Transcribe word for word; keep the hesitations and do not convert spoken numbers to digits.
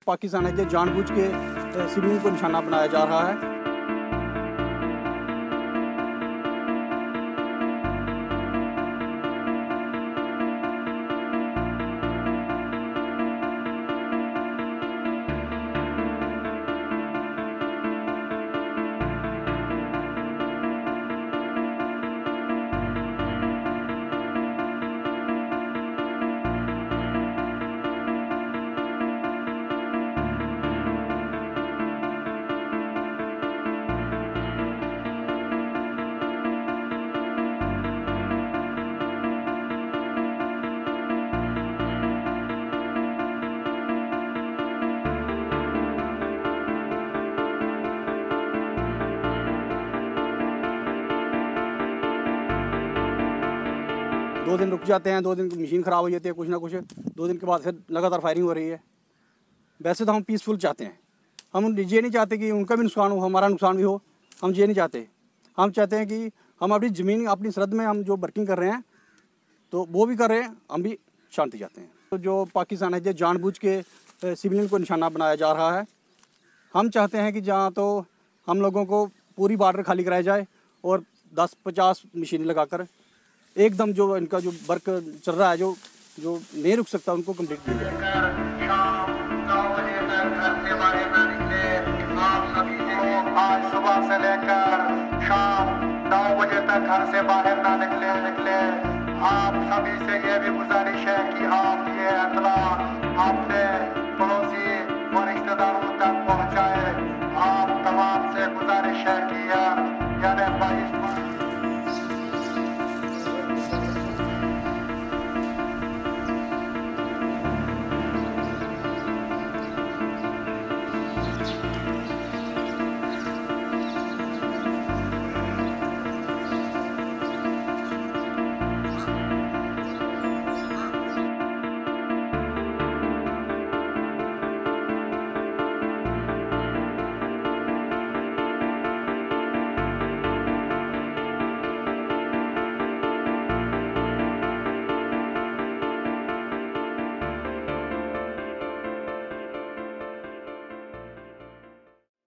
पाकिस्तान है जो जानबूझ के सिविलियन को निशाना बनाया जा रहा है। दो दिन रुक जाते हैं, दो दिन मशीन ख़राब हो जाती है, कुछ ना कुछ दो दिन के बाद फिर लगातार फायरिंग हो रही है। वैसे तो हम पीसफुल चाहते हैं, हम ये नहीं चाहते कि उनका भी नुकसान हो, हमारा नुकसान भी हो। हम ये नहीं चाहते, हम चाहते हैं कि हम अपनी ज़मीन अपनी सरहद में हम जो वर्किंग कर रहे हैं तो वो भी कर रहे हैं, हम भी शांति चाहते हैं। तो जो पाकिस्तान है जो जानबूझ के सिविलियन को निशाना बनाया जा रहा है, हम चाहते हैं कि जहाँ तो हम लोगों को पूरी बॉर्डर खाली कराया जाए और दस पचास मशीनें लगाकर एकदम जो इनका जो वर्क चल रहा है, जो जो नहीं रुक सकता, उनको कंप्लीट किया जाए। आज सुबह से लेकर शाम नौ बजे तक घर से बाहर ना निकले निकले आप सभी से ये भी गुजारिश है कि आप ये इत्तला आपने